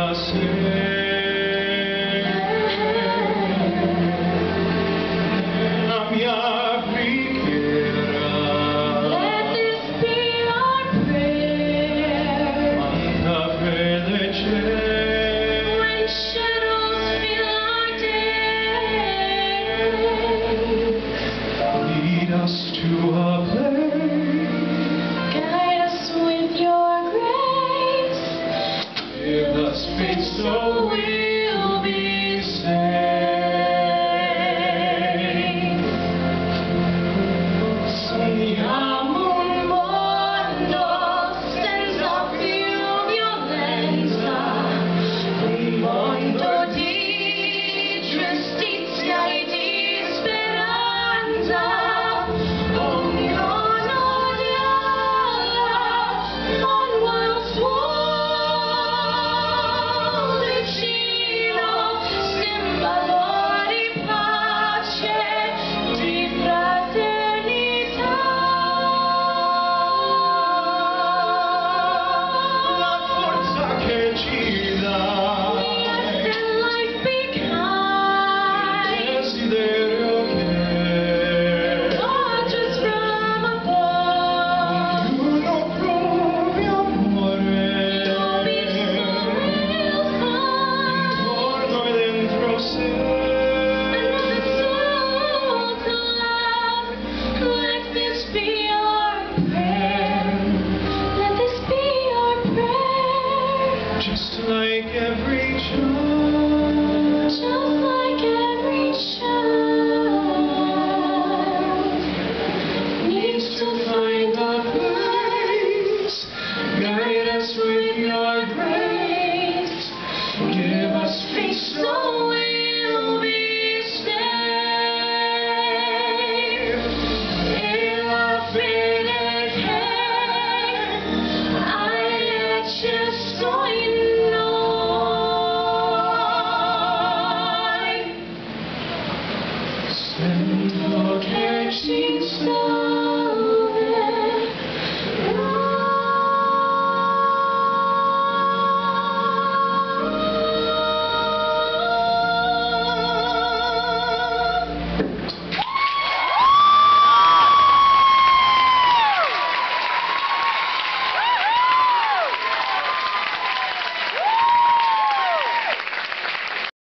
So we'll be safe. Sogniamo un mondo senza più violenza, un mondo di giustizia e di speranza. Ognuno dialoga, non world's war. Just like every child needs to find a place. Guide us with your grace. Give us faith so we'll be safe. E la fede che hai acceso in sento che ci sta.